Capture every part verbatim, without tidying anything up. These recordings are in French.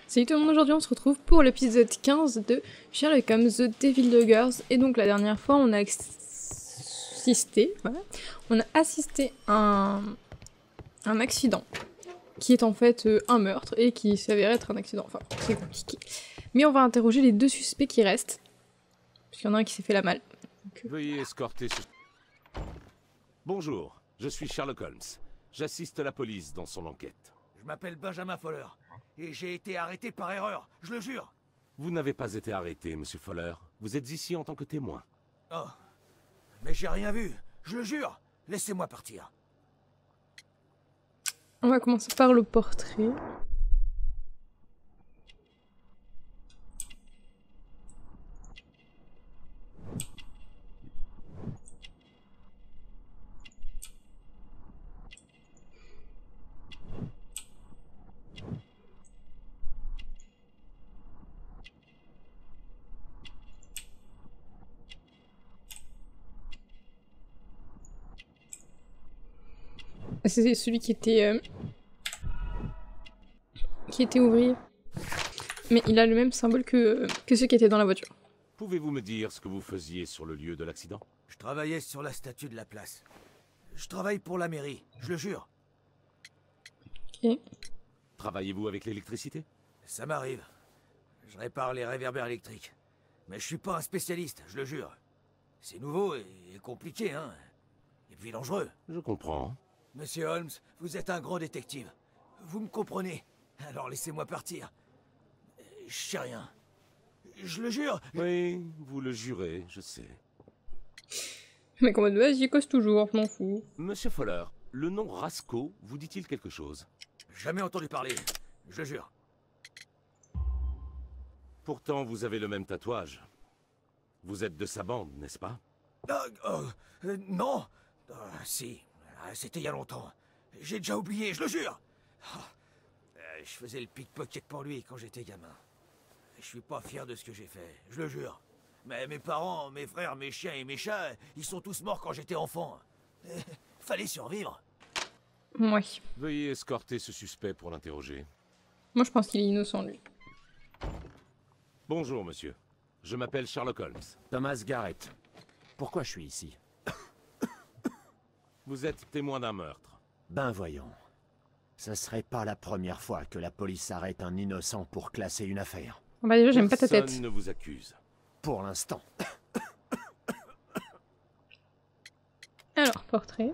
Salut tout le monde, aujourd'hui on se retrouve pour l'épisode quinze de Sherlock Holmes The Devil Doggers. Et donc la dernière fois on a assisté, voilà, on a assisté à un, un accident qui est en fait euh, un meurtre et qui s'avère être un accident, enfin c'est compliqué. Mais on va interroger les deux suspects qui restent, parce qu'il y en a un qui s'est fait la malle. Donc, euh... Veuillez escorter ce... Bonjour, je suis Sherlock Holmes. J'assiste la police dans son enquête. Je m'appelle Benjamin Fowler, et j'ai été arrêté par erreur, je le jure. Vous n'avez pas été arrêté, monsieur Fowler. Vous êtes ici en tant que témoin. Oh, mais j'ai rien vu, je le jure. Laissez-moi partir. On va commencer par le portrait. C'est celui qui était euh, qui était ouvrier. Mais il a le même symbole que, que ceux qui étaient dans la voiture. Pouvez-vous me dire ce que vous faisiez sur le lieu de l'accident? Je travaillais sur la statue de la place. Je travaille pour la mairie, je le jure. Ok. Travaillez-vous avec l'électricité? Ça m'arrive. Je répare les réverbères électriques. Mais je suis pas un spécialiste, je le jure. C'est nouveau et compliqué, hein. Et puis dangereux. Je comprends. Monsieur Holmes, vous êtes un grand détective. Vous me comprenez. Alors laissez-moi partir. Je sais rien. Je le jure. Oui, vous le jurez, je sais. Mais comment de base, j'y cause toujours, je m'en fous. Monsieur Fowler, le nom Rasco vous dit-il quelque chose? Jamais entendu parler. Je le jure. Pourtant, vous avez le même tatouage. Vous êtes de sa bande, n'est-ce pas? Euh, euh, euh, non. Euh, si. C'était il y a longtemps. J'ai déjà oublié, je le jure. Je faisais le pickpocket pour lui quand j'étais gamin. Je suis pas fier de ce que j'ai fait, je le jure. Mais mes parents, mes frères, mes chiens et mes chats, ils sont tous morts quand j'étais enfant. Fallait survivre. Ouais. Veuillez escorter ce suspect pour l'interroger. Moi je pense qu'il est innocent lui. Bonjour monsieur. Je m'appelle Sherlock Holmes. Thomas Garrett. Pourquoi je suis ici? Vous êtes témoin d'un meurtre. Ben voyons. Ça serait pas la première fois que la police arrête un innocent pour classer une affaire. Bah déjà j'aime pas ta tête. Personne ne vous accuse. Pour l'instant. Alors, portrait.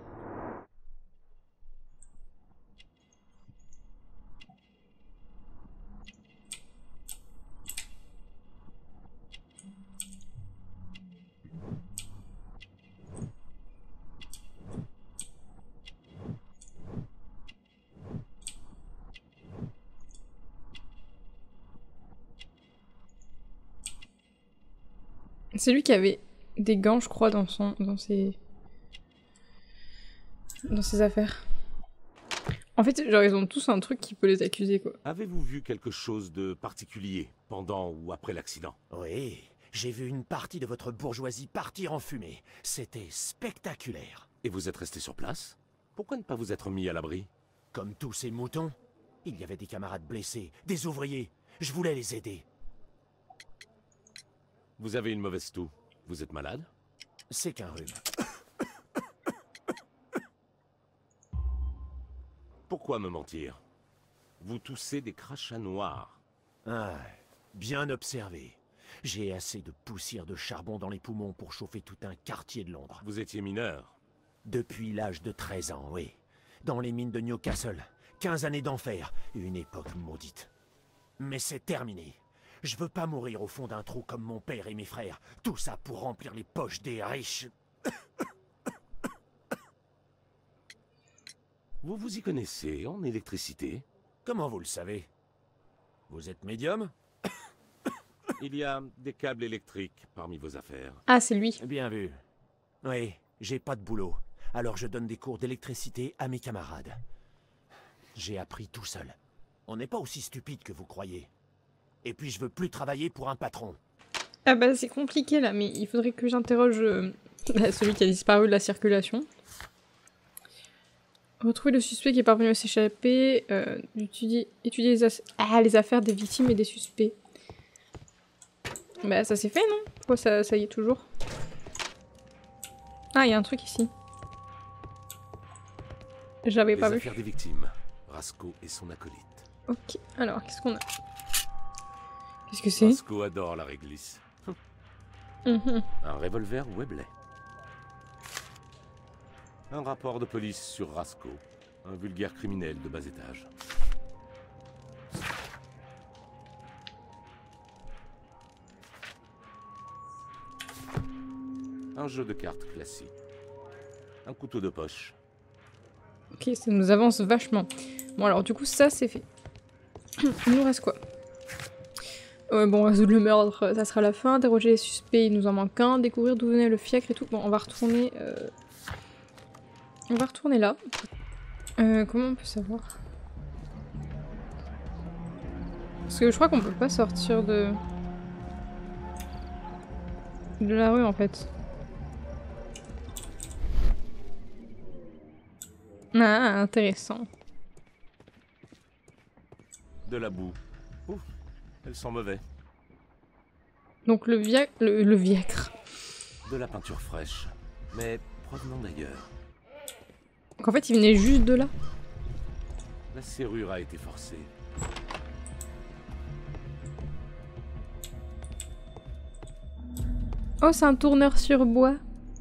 C'est lui qui avait des gants, je crois, dans son, dans ses, dans ses affaires. En fait, genre ils ont tous un truc qui peut les accuser, quoi. Avez-vous vu quelque chose de particulier pendant ou après l'accident? Oui, j'ai vu une partie de votre bourgeoisie partir en fumée. C'était spectaculaire. Et vous êtes resté sur place? Pourquoi ne pas vous être mis à l'abri? Comme tous ces moutons, il y avait des camarades blessés, des ouvriers. Je voulais les aider. Vous avez une mauvaise toux. Vous êtes malade? C'est qu'un rhume. Pourquoi me mentir? Vous toussez des crachats noirs. Ah, bien observé. J'ai assez de poussière de charbon dans les poumons pour chauffer tout un quartier de Londres. Vous étiez mineur? Depuis l'âge de treize ans, oui. Dans les mines de Newcastle. quinze années d'enfer. Une époque maudite. Mais c'est terminé. Je veux pas mourir au fond d'un trou comme mon père et mes frères. Tout ça pour remplir les poches des riches. Vous vous y connaissez en électricité? Comment vous le savez? Vous êtes médium? Il y a des câbles électriques parmi vos affaires. Ah, c'est lui. Bien vu. Oui, j'ai pas de boulot. Alors je donne des cours d'électricité à mes camarades. J'ai appris tout seul. On n'est pas aussi stupide que vous croyez. Et puis je veux plus travailler pour un patron. Ah bah c'est compliqué là, mais il faudrait que j'interroge euh, celui qui a disparu de la circulation. Retrouver le suspect qui est parvenu à s'échapper. Euh, étudier étudier les, ah, les affaires des victimes et des suspects. Bah ça c'est fait non? Pourquoi ça, ça y est toujours? Ah, il y a un truc ici. J'avais pas vu. Les affaires des victimes. Rasco et son acolyte. Ok, alors qu'est-ce qu'on a? Qu'est-ce que c'est? Rasco adore la réglisse. Mm-hmm. Un revolver Webley. Un rapport de police sur Rasco, un vulgaire criminel de bas étage. Un jeu de cartes classique. Un couteau de poche. Ok, ça nous avance vachement. Bon alors du coup ça c'est fait. Il nous reste quoi? Ouais bon, résoudre le meurtre, ça sera la fin. Interroger les suspects, il nous en manque un. Découvrir d'où venait le fiacre et tout. Bon, on va retourner... Euh... On va retourner là. Euh, comment on peut savoir? Parce que je crois qu'on peut pas sortir de... de la rue en fait. Ah, intéressant. De la boue. Ouf, elles sont mauvais. Donc le via... le, le viacre. De la peinture fraîche, mais provenant d'ailleurs. Donc en fait il venait juste de là. La serrure a été forcée. Oh, c'est un tourneur sur bois.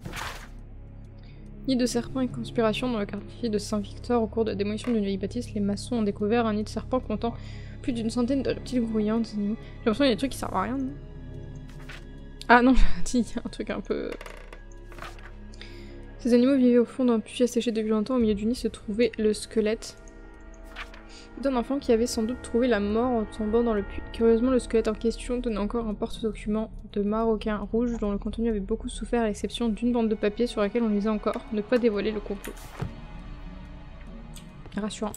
Nid de serpent et conspiration dans le quartier de Saint-Victor. Au cours de la démolition d'une vieille bâtisse, les maçons ont découvert un nid de serpent comptant plus d'une centaine de reptiles grouillants. J'ai l'impression qu'il y a des trucs qui servent à rien. Non ah non, j'ai dit, il y a un truc un peu... Ces animaux vivaient au fond d'un puits asséché depuis longtemps. Au milieu du nid se trouvait le squelette d'un enfant qui avait sans doute trouvé la mort en tombant dans le puits. Curieusement, le squelette en question tenait encore un porte-document de maroquin rouge dont le contenu avait beaucoup souffert à l'exception d'une bande de papier sur laquelle on lisait encore « Ne pas dévoiler le complot ». Rassurant.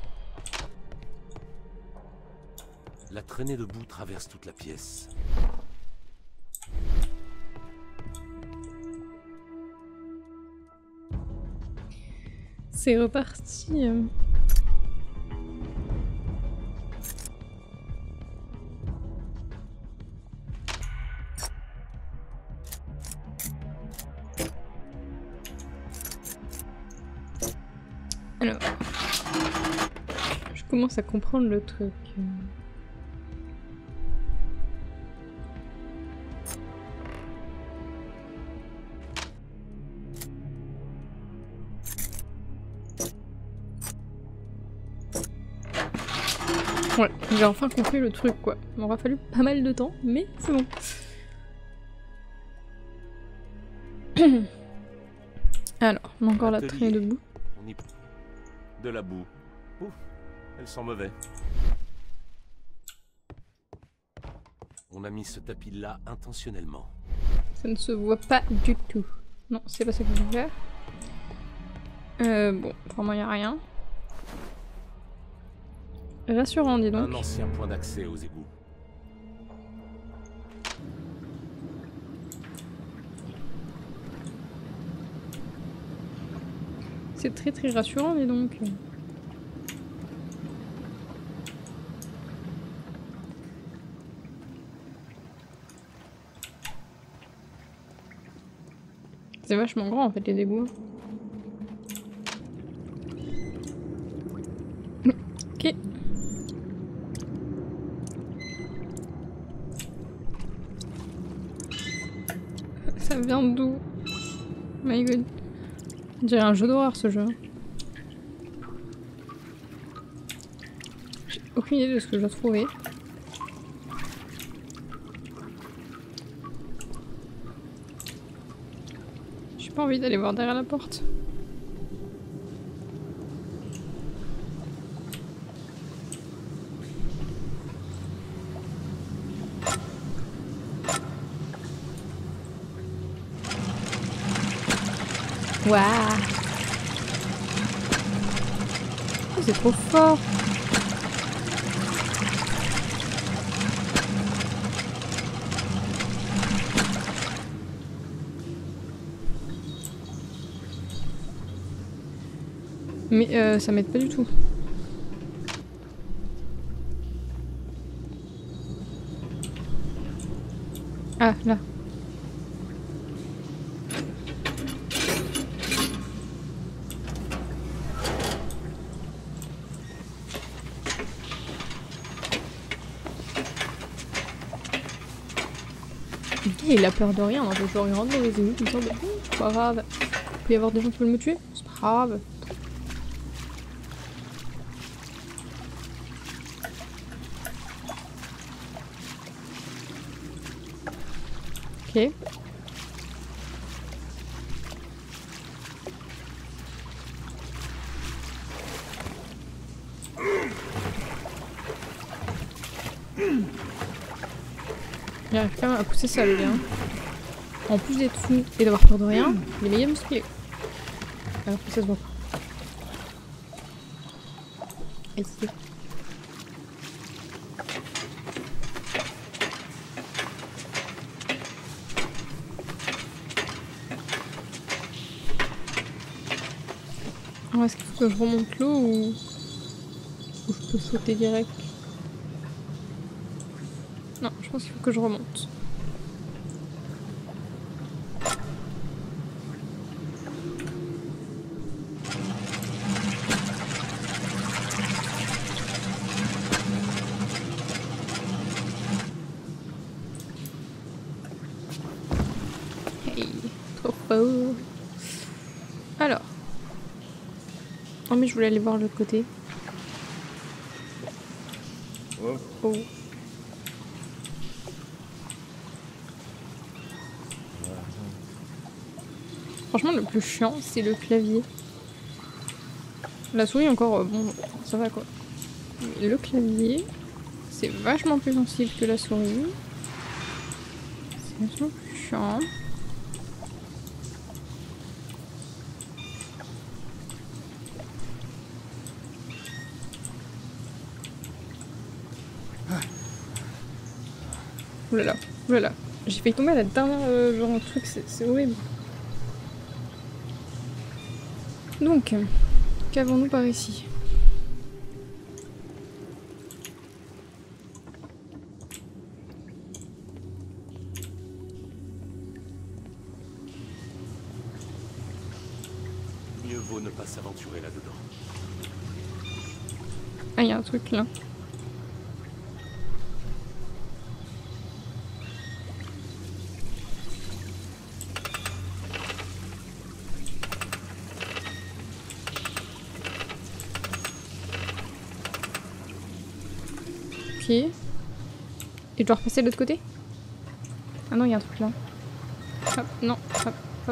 La traînée de boue traverse toute la pièce. C'est reparti. Alors, je commence à comprendre le truc. Ouais, j'ai enfin compris le truc quoi. Il m'aura fallu pas mal de temps, mais c'est bon. Alors, on a encore la traînée de boue. On y... De la boue. Ouf, elles sont mauvais. On a mis ce tapis là intentionnellement. Ça ne se voit pas du tout. Non, c'est pas ça que je veux faire. Euh, bon, vraiment y a rien. Rassurant, dis donc. Un ancien point d'accès aux égouts. C'est très très rassurant, dis donc. C'est vachement grand en fait les égouts. Ok. Ça vient d'où? My god. On dirait un jeu d'horreur ce jeu. J'ai aucune idée de ce que je dois trouver. J'ai pas envie d'aller voir derrière la porte. Waouh, oh, c'est trop fort. Mais euh, ça m'aide pas du tout. Ah, là. Il a peur de rien, on peut genre il rentre dans les ennemis comme ça, bah, c'est pas grave. Il peut y avoir des gens qui veulent me tuer, c'est pas grave. Ok. Il arrive quand même à pousser ça le gars. En plus d'être fou et d'avoir peur de rien, il est méga musclé. Alors que ça se voit pas. Et ici. Alors est-ce qu'il faut que je remonte l'eau ou... ou je peux sauter direct? Non, je pense qu'il faut que je remonte. Hey, trop fort. Alors. Oh mais je voulais aller voir l'autre côté. Oh. Oh. Franchement, le plus chiant, c'est le clavier. La souris, encore, euh, bon, ça va quoi. Mais le clavier, c'est vachement plus sensible que la souris. C'est vachement plus chiant. Oulala, oulala. J'ai fait tomber à la dernière euh, genre un truc, c'est horrible. Donc, qu'avons-nous par ici? Mieux vaut ne pas s'aventurer là-dedans. Ah, il y a un truc là. Et je dois repasser de l'autre côté? Ah non, il y a un truc là. Hop, non, hop, hop.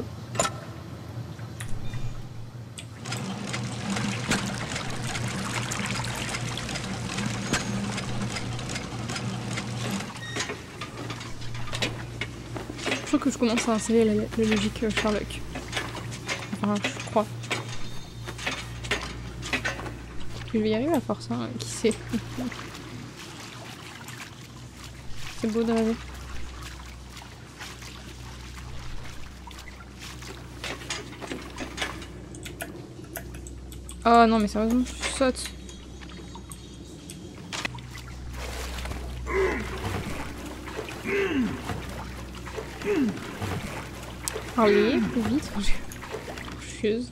Je crois que je commence à insérer la, la logique euh, Sherlock. Enfin, je crois. Je vais y arriver à force, hein, qui sait. C'est beau de rêver. Oh non mais sérieusement, je saute. Ah oui, plus vite. Chieuse.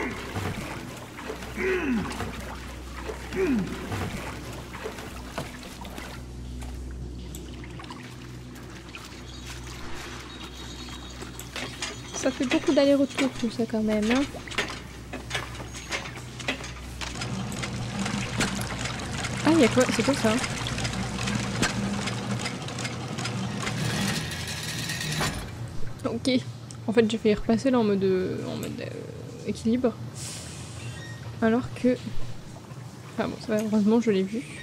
Ça fait beaucoup d'aller-retour tout ça quand même. Hein. Ah, il y a quoi? C'est quoi ça? Ok. En fait, j'ai fait repasser là en mode, en mode euh, équilibre. Alors que... Enfin bon, ça va, heureusement je l'ai vu.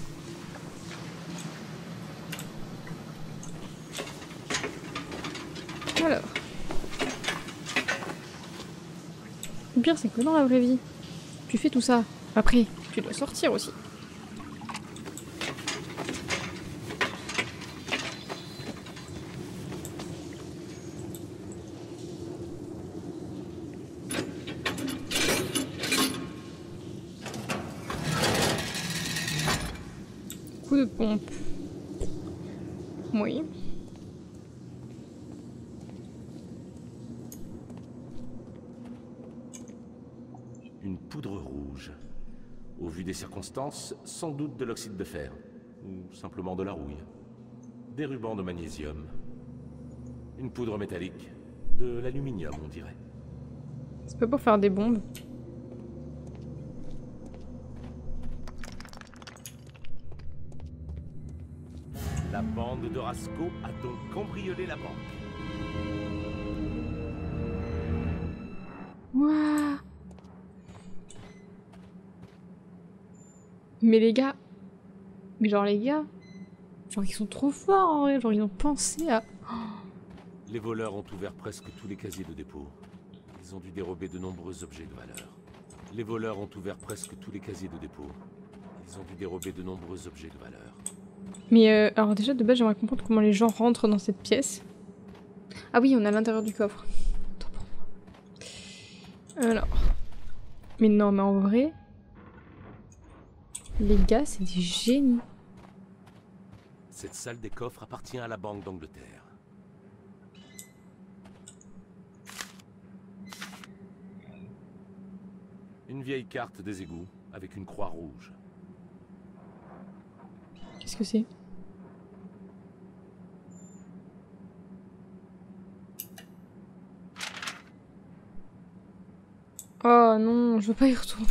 Alors... Le pire, c'est que dans la vraie vie, tu fais tout ça. Après, tu dois sortir aussi. de pompe. Oui. Une poudre rouge. Au vu des circonstances, sans doute de l'oxyde de fer. Ou simplement de la rouille. Des rubans de magnésium. Une poudre métallique. De l'aluminium, on dirait. C'est pas pour faire des bombes. La bande de Rasco a donc cambriolé la banque. Waouh. Mais les gars... Mais genre les gars... Genre ils sont trop forts en vrai, genre ils ont pensé à... Les voleurs ont ouvert presque tous les casiers de dépôt. Ils ont dû dérober de nombreux objets de valeur. Les voleurs ont ouvert presque tous les casiers de dépôt. Ils ont dû dérober de nombreux objets de valeur. Mais euh, alors déjà de base j'aimerais comprendre comment les gens rentrent dans cette pièce. Ah oui, on est à l'intérieur du coffre. Attends pour moi. Alors... Mais non, mais en vrai... Les gars, c'est des génies. Cette salle des coffres appartient à la Banque d'Angleterre. Une vieille carte des égouts avec une croix rouge. Qu'est-ce que c'est? Oh non, je veux pas y retourner.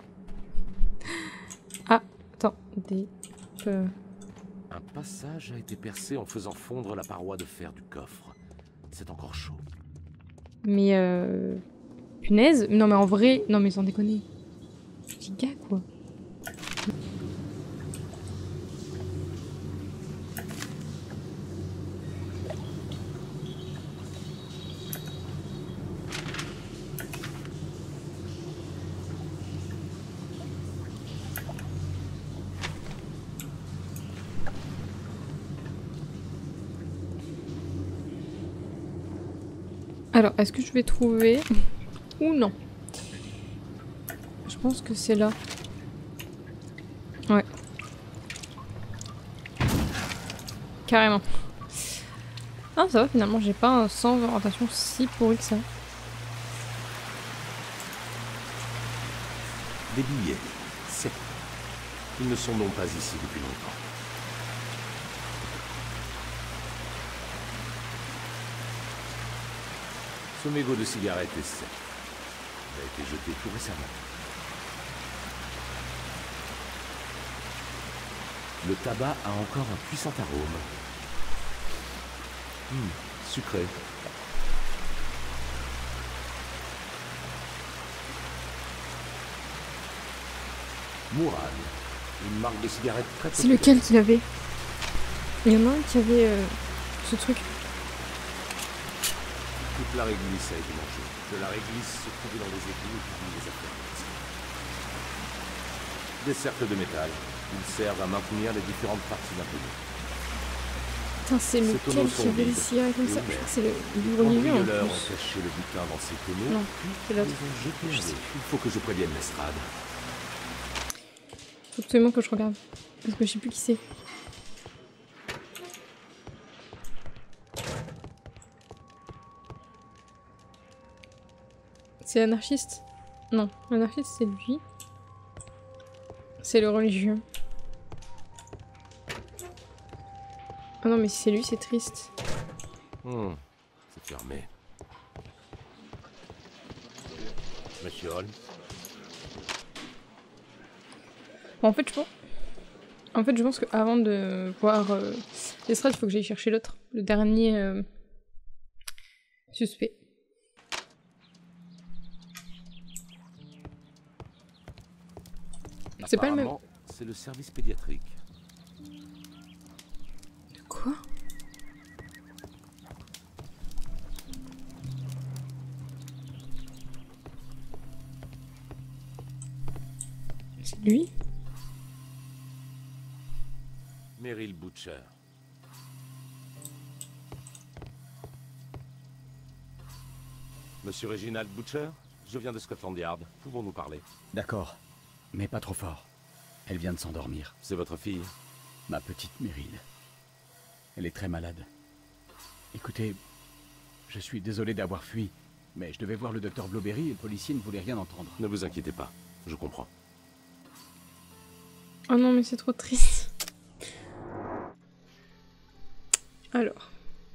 Ah, attends, des... Euh... Un passage a été percé en faisant fondre la paroi de fer du coffre. C'est encore chaud. Mais euh... Punaise. Non mais en vrai... Non mais sans déconner. Petit gars quoi. Alors, est-ce que je vais trouver... Ou non? Je pense que c'est là. Ouais. Carrément. Ah, ça va, finalement, j'ai pas un sens d'orientation si pourri que ça. Des billets. C'est... Ils ne sont donc pas ici depuis longtemps. Ce mégot de cigarette est sec. Il a été jeté tout récemment. Le tabac a encore un puissant arôme. Hum, sucré. Mourad, une marque de cigarette très C'est lequel qu'il avait? Il y en a un qui avait euh, ce truc. Toute la réglisse a été mangée. De la réglisse se trouvait dans les égouts et puis les affaires. Des cercles de métal. Ils servent à maintenir les différentes parties d'un pays. Putain, c'est lequel qui avait les cigarettes comme ça? Je crois que c'est le livre Les en cambrioleurs ont plus. caché le butin dans ces tonneaux. Non, c'est l'autre. Ils ont jeté à l'eau. Il faut que je prévienne l'estrade. Faut absolument que je regarde. Parce que je sais plus qui c'est. C'est l'anarchiste? Non, l'anarchiste c'est lui. C'est le religieux. Ah non mais si c'est lui c'est triste. Hmm, c'est fermé. Monsieur Holmes. Bon, en fait je pense... En fait je pense qu'avant de voir euh, l'estrade, il faut que j'aille chercher l'autre. Le dernier euh, suspect. C'est pas le même. Apparemment, c'est le service pédiatrique. Quoi? C'est lui? Meryl Butcher. Monsieur Reginald Butcher, je viens de Scotland Yard. Pouvons-nous parler? D'accord, mais pas trop fort. Elle vient de s'endormir. C'est votre fille? Ma petite Meryl. Elle est très malade. Écoutez, je suis désolé d'avoir fui, mais je devais voir le docteur Blauberry et le policier ne voulait rien entendre. Ne vous inquiétez pas, je comprends. Oh non, mais c'est trop triste. Alors.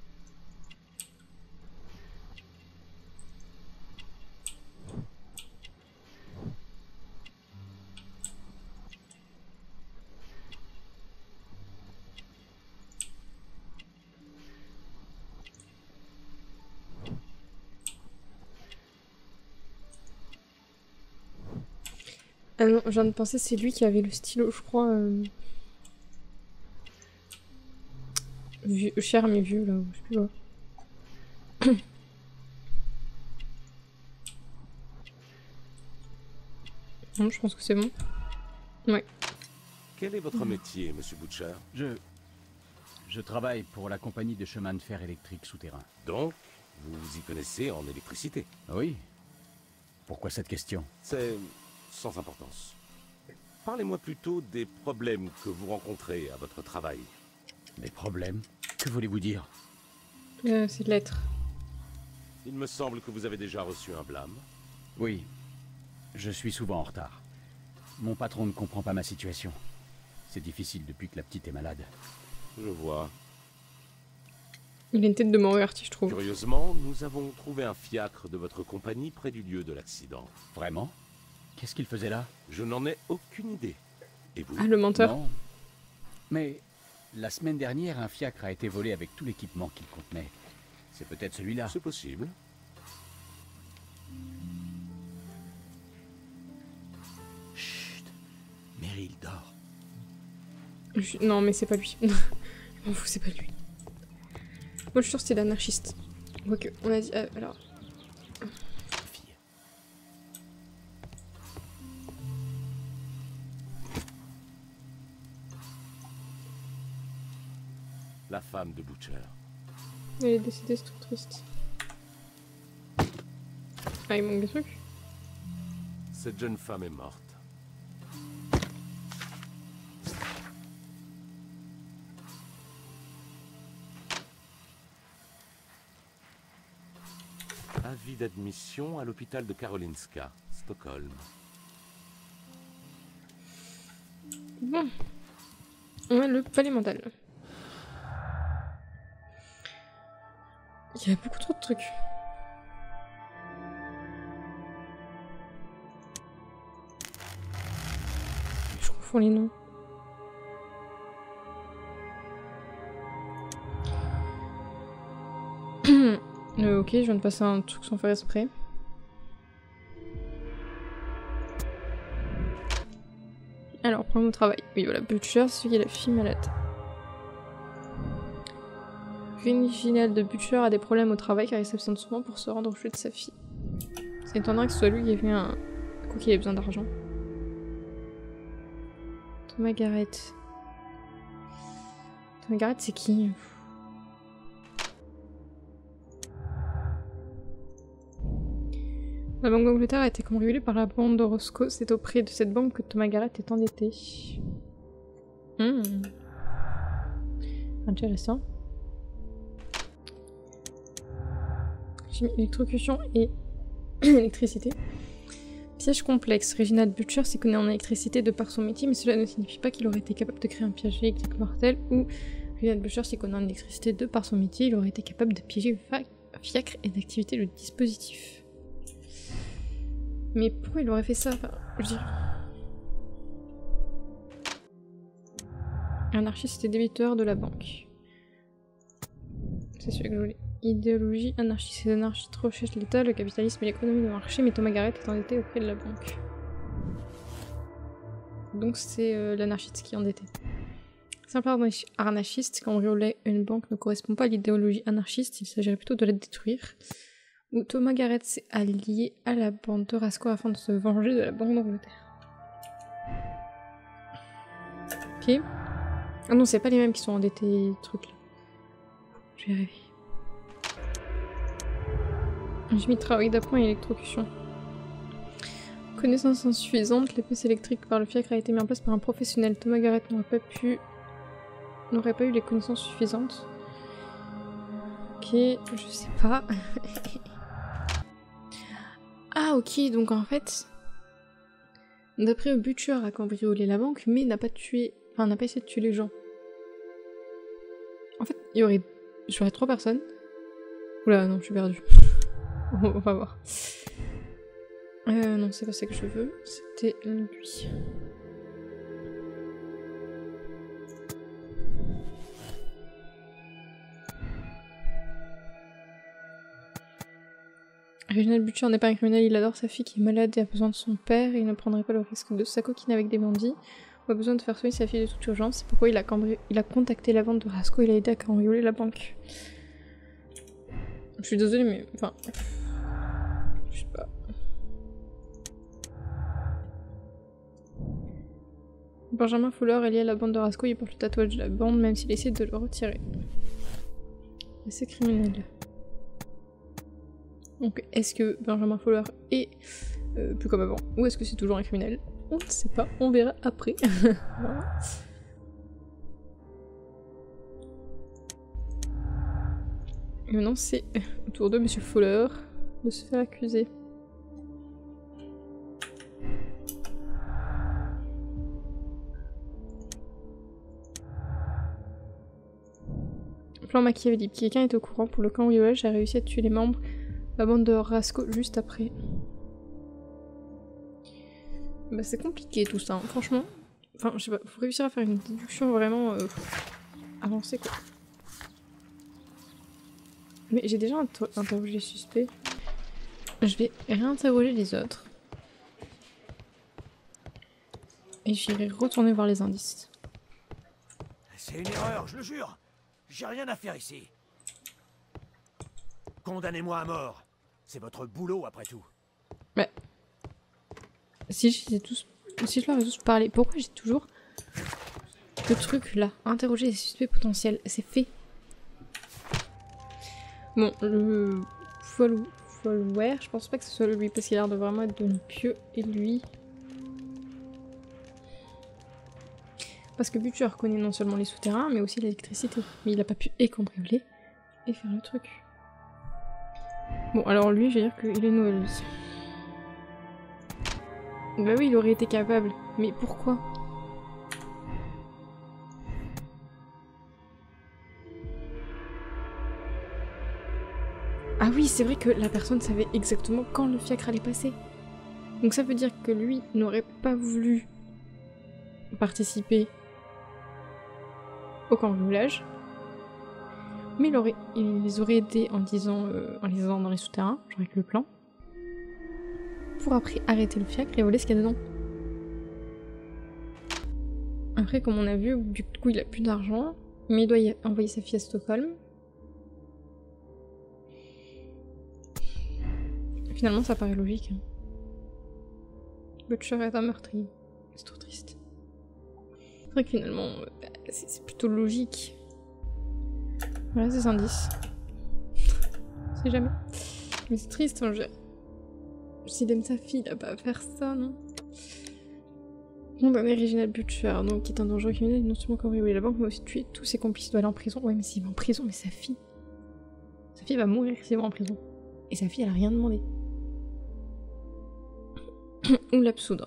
Ah non, je viens de penser, c'est lui qui avait le stylo, je crois. Euh... Vieux, cher mais vieux, là, je sais plus quoi. Non, je pense que c'est bon. Ouais. Quel est votre métier, monsieur Butcher? Je... Je travaille pour la compagnie de chemin de fer électrique souterrain. Donc, vous vous y connaissez en électricité? Oui. Pourquoi cette question? C'est sans importance. Parlez-moi plutôt des problèmes que vous rencontrez à votre travail. Des problèmes? Que voulez-vous dire? Euh, c'est lettre. Il me semble que vous avez déjà reçu un blâme. Oui. Je suis souvent en retard. Mon patron ne comprend pas ma situation. C'est difficile depuis que la petite est malade. Je vois. Il a une tête de Moriarty, je trouve. Curieusement, nous avons trouvé un fiacre de votre compagnie près du lieu de l'accident. Vraiment? Qu'est-ce qu'il faisait là? Je n'en ai aucune idée. Et vous? Ah, le menteur. Non. Mais la semaine dernière, un fiacre a été volé avec tout l'équipement qu'il contenait. C'est peut-être celui-là. C'est possible. Chut. Meryl dort. Je... Non, mais c'est pas lui. Je m'en fous, c'est pas lui. Moi, je suis sûre que c'est l'anarchiste. Ok, on a dit... Euh, alors... Fille. La femme de Butcher. Elle est décédée, c'est trop triste. Ah, il manque des trucs. Cette jeune femme est morte. Avis d'admission à l'hôpital de Karolinska, Stockholm. Bon. On a le palais mental. Il y a beaucoup trop de trucs. Je confonds les noms. euh, ok, je viens de passer un truc sans faire exprès. Alors, problème au travail. Oui, voilà, Butcher, c'est celui qui est la fille malade. Réginald de Butcher a des problèmes au travail car il s'absente souvent pour se rendre au jeu de sa fille. C'est étonnant que ce soit lui qui ait fait un... Quoi qu'il ait besoin d'argent. Thomas Garrett. Thomas Garrett, c'est qui? La Banque d'Angleterre a été cambriolée par la bande de Roscoe. C'est auprès de cette banque que Thomas Garrett est endetté. Hmm. Intéressant. J'ai mis électrocution et électricité. Piège complexe. Reginald Butcher s'y connaît en électricité de par son métier, mais cela ne signifie pas qu'il aurait été capable de créer un piège électrique mortel, ou Reginald Butcher s'y connaît en électricité de par son métier, il aurait été capable de piéger un fiacre et d'activer le dispositif. Mais pourquoi il aurait fait ça? Enfin, je veux dire... Anarchiste et débiteur de la banque. C'est celui que je voulais. Idéologie anarchiste. Les anarchistes recherchent l'État, le capitalisme et l'économie de marché, mais Thomas Garrett est endetté auprès de la banque. Donc c'est euh, l'anarchiste qui est endetté. Simple anarchiste, cambrioler une banque ne correspond pas à l'idéologie anarchiste, il s'agirait plutôt de la détruire. Où Thomas Garrett s'est allié à la bande de Roscoe afin de se venger de la Banque d'Angleterre. Ok. Ah non, c'est pas les mêmes qui sont endettés, trucs là. Je vais rêver. J'ai mis travail d'appoint et électrocution. Connaissance insuffisante, les pièces électriques par le fiacre a été mis en place par un professionnel. Thomas Garrett n'aurait pas pu n'aurait pas eu les connaissances suffisantes. Ok, je sais pas. Ah ok, donc en fait... D'après Butcher a cambriolé la banque, mais n'a pas tué... Enfin, n'a pas essayé de tuer les gens. En fait, il y aurait... J'aurais trois personnes. Oula, non, je suis perdue. On va voir. Euh, non, c'est pas ça que je veux. C'était lui. Reginald Butcher n'est pas un criminel, il adore sa fille qui est malade et a besoin de son père, et il ne prendrait pas le risque de sa coquine avec des bandits, ou a besoin de faire soigner sa fille de toute urgence, c'est pourquoi il a, cambri... il a contacté la vente de Rasco et il a aidé à cambrioler la banque. Je suis désolée, mais... Enfin... Je sais pas... Benjamin Fuller est lié à la bande de Rasco, il porte le tatouage de la bande, même s'il essaie de le retirer. Et c'est criminel. Donc, est-ce que Benjamin Fuller est euh, plus comme avant, ou est-ce que c'est toujours un criminel? On ne sait pas, on verra après. Voilà. Et maintenant, c'est au tour de Monsieur Fuller de se faire accuser. Plan machiavélique. Quelqu'un est au courant pour le cambriolage et a réussi à tuer les membres la bande de Rasco juste après. Bah c'est compliqué tout ça, hein. Franchement. Enfin, je sais pas, faut réussir à faire une déduction vraiment euh, avancée quoi. Mais j'ai déjà inter interrogé les suspects. Je vais réinterroger les autres. Et j'irai retourner voir les indices. C'est une erreur, je le jure. J'ai rien à faire ici. Condamnez-moi à mort. C'est votre boulot après tout. Mais... Si je les ai tous... Si je leur ai tous parlé, pourquoi j'ai toujours... Le truc là, interroger les suspects potentiels, c'est fait. Bon, le... Follower, je pense pas que ce soit lui, parce qu'il a l'air de vraiment être de pieux, et lui... Parce que Butcher connaît non seulement les souterrains, mais aussi l'électricité. Mais il a pas pu et cambrioler et faire le truc. Bon, alors lui, je vais dire qu'il est nouvelle. Bah oui, il aurait été capable. Mais pourquoi? Ah oui, c'est vrai que la personne savait exactement quand le fiacre allait passer. Donc ça veut dire que lui n'aurait pas voulu participer au cambriolage, mais il, aurait, il les aurait aidés en, disant, euh, en les aidant dans les souterrains, genre avec le plan, pour après arrêter le fiacre et voler ce qu'il y a dedans. Après, comme on a vu, du coup il a plus d'argent, mais il doit y envoyer sa fille à Stockholm. Finalement ça paraît logique. Hein. Butcher est un meurtrier. C'est trop triste. C'est vrai que finalement, c'est plutôt logique. Voilà, ces indices. C'est jamais. Mais c'est triste, hein, je... S'il aime sa fille, il a pas à faire ça, non? Bon bah mais Reginald Butcher, donc, qui est un dangereux criminel, non seulement cambriolé la banque, mais aussi tué tous ses complices, doit aller en prison. Ouais, mais s'il va en prison, mais sa fille... Sa fille va mourir s'il va en prison. Et sa fille, elle a rien demandé. Ou l'absoudre.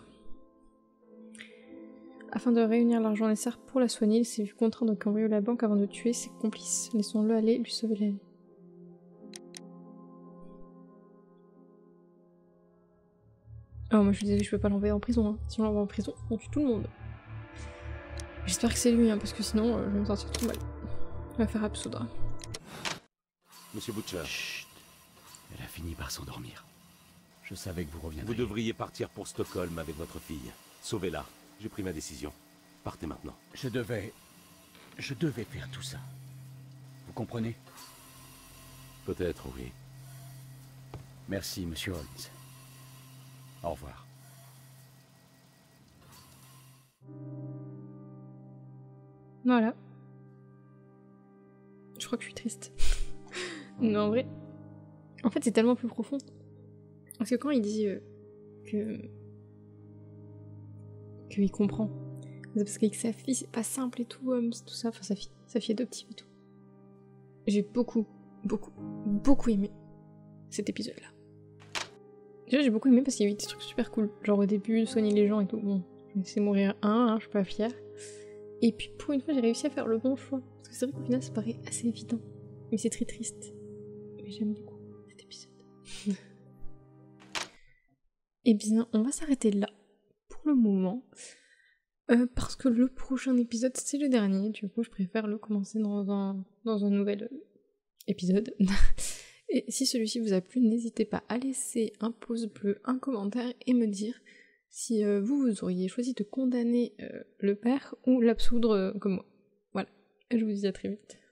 Afin de réunir l'argent nécessaire pour la soigner, il s'est vu contraint de cambrioler la banque avant de tuer ses complices. Laissons-le aller lui sauver la vie. Oh, moi je lui disais que je peux pas l'envoyer en prison, hein. Si on l'envoie en prison, on tue tout le monde. J'espère que c'est lui, hein, parce que sinon, euh, je vais me sentir trop mal. On va faire absoudre. Monsieur Butcher. Chut. Elle a fini par s'endormir. Je savais que vous reviendriez. Vous devriez partir pour Stockholm avec votre fille. Sauvez-la. J'ai pris ma décision. Partez maintenant. Je devais... Je devais faire tout ça. Vous comprenez? Peut-être, oui. Merci, monsieur Holmes. Au revoir. Voilà. Je crois que je suis triste. Non, en vrai... En fait, c'est tellement plus profond. Parce que quand il dit euh, que... qu'il comprend. C'est parce qu'avec sa fille, c'est pas simple et tout, euh, tout ça, enfin sa fille. sa fille adoptive et tout. J'ai beaucoup, beaucoup, beaucoup aimé cet épisode-là. Déjà, j'ai beaucoup aimé parce qu'il y avait des trucs super cool. Genre au début, soigner les gens et tout. Bon, je me laissais mourir un, hein, je suis pas fière. Et puis pour une fois, j'ai réussi à faire le bon choix. Parce que c'est vrai qu'au final, ça paraît assez évident. Mais c'est très triste. Mais j'aime beaucoup cet épisode. Et bien, on va s'arrêter là pour le moment. Euh, parce que le prochain épisode, c'est le dernier. Du coup, je préfère le commencer dans un, dans un nouvel épisode. Et si celui-ci vous a plu, n'hésitez pas à laisser un pouce bleu, un commentaire et me dire si euh, vous, vous auriez choisi de condamner euh, le père ou l'absoudre euh, comme moi. Voilà, je vous dis à très vite.